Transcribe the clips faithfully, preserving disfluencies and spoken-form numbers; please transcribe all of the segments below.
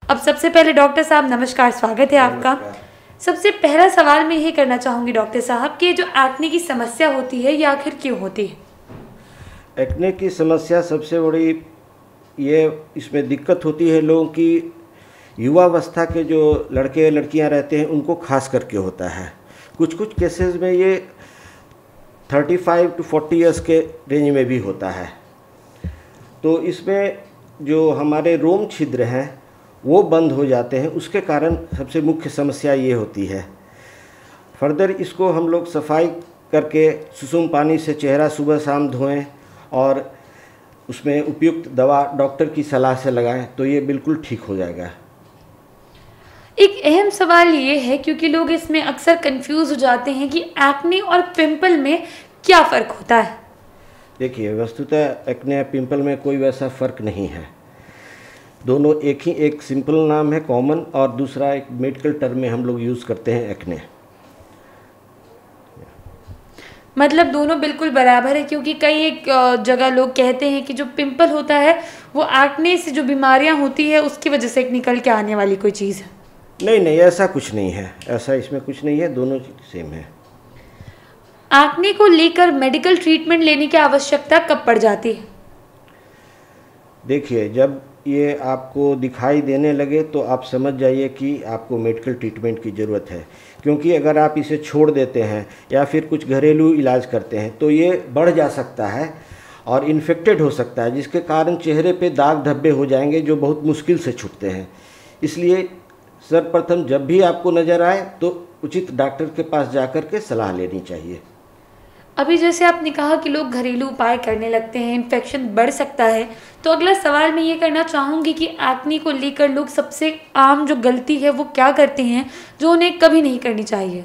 अब सबसे पहले डॉक्टर साहब नमस्कार, स्वागत है आपका। सबसे पहला सवाल मैं ये करना चाहूँगी डॉक्टर साहब कि जो एक्ने की समस्या होती है ये आखिर क्यों होती है? एक्ने की समस्या सबसे बड़ी ये इसमें दिक्कत होती है लोगों की, युवावस्था के जो लड़के लड़कियां रहते हैं उनको खास करके होता है। कुछ कुछ केसेस में ये पैंतीस टू चालीस इयर्स के रेंज में भी होता है। तो इसमें जो हमारे रोम छिद्र हैं वो बंद हो जाते हैं, उसके कारण सबसे मुख्य समस्या ये होती है। फर्दर इसको हम लोग सफाई करके सुसुम पानी से चेहरा सुबह शाम धोएं और उसमें उपयुक्त दवा डॉक्टर की सलाह से लगाएं तो ये बिल्कुल ठीक हो जाएगा। एक अहम सवाल ये है क्योंकि लोग इसमें अक्सर कंफ्यूज हो जाते हैं कि एक्ने और पिंपल में क्या फ़र्क होता है। देखिए, वस्तुतः एक्ने और पिंपल में कोई वैसा फ़र्क नहीं है। दोनों एक ही, एक सिंपल नाम है कॉमन और दूसरा एक मेडिकल टर्म में हम लोग यूज़ करते हैं एक्ने। मतलब दोनों बिल्कुल बराबर है, क्योंकि कई एक जगह लोग कहते हैं कि जो पिंपल होता है वो एक्ने से जो बीमारियां होती है उसकी वजह से एक निकल के आने वाली कोई चीज़ है। नहीं नहीं, ऐसा कुछ नहीं है, ऐसा इसमें कुछ नहीं है, दोनों सेम है। एक्ने को लेकर मेडिकल ट्रीटमेंट लेने की आवश्यकता कब पड़ जाती है? देखिए, जब ये आपको दिखाई देने लगे तो आप समझ जाइए कि आपको मेडिकल ट्रीटमेंट की ज़रूरत है, क्योंकि अगर आप इसे छोड़ देते हैं या फिर कुछ घरेलू इलाज करते हैं तो ये बढ़ जा सकता है और इन्फेक्टेड हो सकता है, जिसके कारण चेहरे पे दाग धब्बे हो जाएंगे जो बहुत मुश्किल से छूटते हैं। इसलिए सर्वप्रथम जब भी आपको नज़र आए तो उचित डॉक्टर के पास जाकर के सलाह लेनी चाहिए। अभी जैसे आपने कहा कि लोग घरेलू उपाय करने लगते हैं, इन्फेक्शन बढ़ सकता है, तो अगला सवाल मैं ये करना चाहूँगी कि एक्ने को लेकर लोग सबसे आम जो गलती है वो क्या करते हैं जो उन्हें कभी नहीं करनी चाहिए?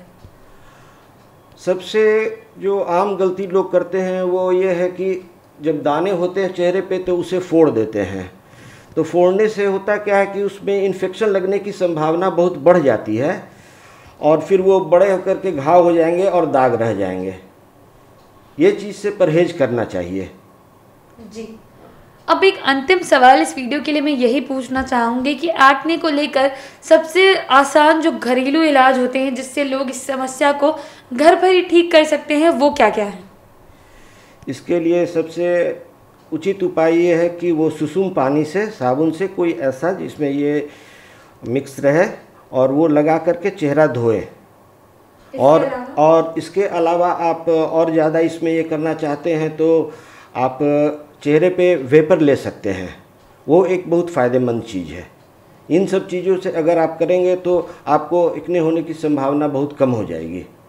सबसे जो आम गलती लोग करते हैं वो ये है कि जब दाने होते हैं चेहरे पे तो उसे फोड़ देते हैं। तो फोड़ने से होता क्या है कि उसमें इन्फेक्शन लगने की संभावना बहुत बढ़ जाती है और फिर वो बड़े होकर के घाव हो जाएंगे और दाग रह जाएंगे। ये चीज़ से परहेज करना चाहिए। जी, अब एक अंतिम सवाल इस वीडियो के लिए मैं यही पूछना चाहूँगी कि एक्ने को लेकर सबसे आसान जो घरेलू इलाज होते हैं जिससे लोग इस समस्या को घर पर ही ठीक कर सकते हैं वो क्या क्या है? इसके लिए सबसे उचित उपाय ये है कि वो सुसुम पानी से, साबुन से, कोई ऐसा जिसमें ये मिक्स रहे और वो लगा करके चेहरा धोए। और और इसके अलावा आप और ज़्यादा इसमें ये करना चाहते हैं तो आप चेहरे पे वेपर ले सकते हैं, वो एक बहुत फ़ायदेमंद चीज़ है। इन सब चीज़ों से अगर आप करेंगे तो आपको एक्ने होने की संभावना बहुत कम हो जाएगी।